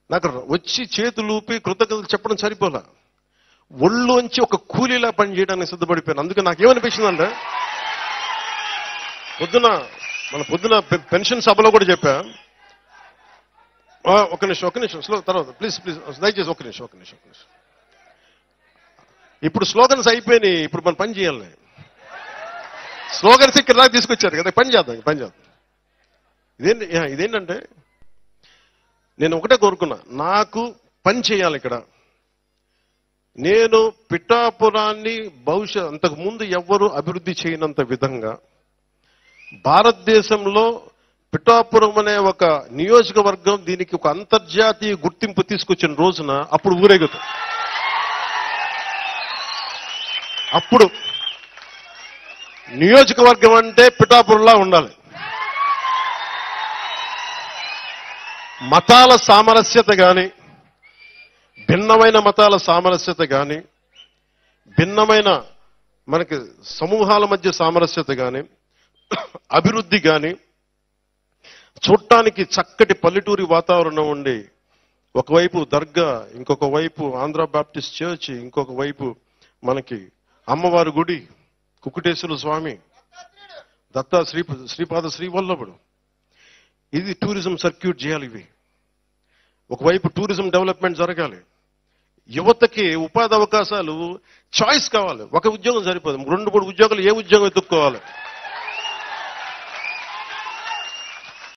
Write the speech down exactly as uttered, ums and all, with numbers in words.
నాకు వచ్చి చేతులు ఊపి కృతజ్ఞతలు చెప్పడం సరిపోలా, ఒళ్ళోంచి ఒక కూలీలా పని చేయడానికి సిద్ధపడిపోయాను. అందుకే నాకేమనిపించిందంటే, పొద్దున మన పొద్దున పెన్షన్ సభలో కూడా చెప్పా, ఒక నిమిషం ఒక నిమిషం స్లో తర్వాత ప్లీజ్ ప్లీజ్ దయచేసి ఒక నిమిషం ఒక నిమిషం ఒక నిమిషం ఇప్పుడు స్లోగన్స్ అయిపోయినాయి, ఇప్పుడు మనం పని చేయాలి. స్లోగన్స్ ఇక్కడ దాకా తీసుకొచ్చారు కదా, పని చేద్దాం పని చేద్దాం. ఇదేంటి ఇదేంటంటే నేను ఒకటే కోరుకున్నా, నాకు పని చేయాలి ఇక్కడ. నేను పిఠాపురాన్ని భవిష్యత్ అంతకు ముందు ఎవ్వరూ అభివృద్ధి చేయనంత విధంగా భారతదేశంలో పిఠాపురం అనే ఒక నియోజకవర్గం దీనికి ఒక అంతర్జాతీయ గుర్తింపు తీసుకొచ్చిన రోజున అప్పుడు ఊరేగుతాం. అప్పుడు నియోజకవర్గం అంటే పిఠాపురంలా ఉండాలి. మతాల సామరస్యత కానీ, భిన్నమైన మతాల సామరస్యత కానీ, భిన్నమైన మనకి సమూహాల మధ్య సామరస్యత కానీ, అభివృద్ధి కానీ, చూడటానికి చక్కటి పల్లెటూరి వాతావరణం ఉండి, ఒకవైపు దర్గా, ఇంకొక వైపు ఆంధ్ర బాప్టిస్ట్ చర్చ్, ఇంకొక వైపు మనకి అమ్మవారి గుడి, కుకుటేశ్వర స్వామి, దత్తా శ్రీ శ్రీపాద శ్రీవల్లభుడు, ఇది టూరిజం సర్క్యూట్ చేయాలి. ఇవి ఒకవైపు టూరిజం డెవలప్మెంట్ జరగాలి. యువతకి ఉపాధి అవకాశాలు, చాయిస్ కావాలి. ఒక ఉద్యోగం సరిపోదు, రెండు మూడు ఉద్యోగాలు ఏ ఉద్యోగం ఎత్తుక్కోవాలి.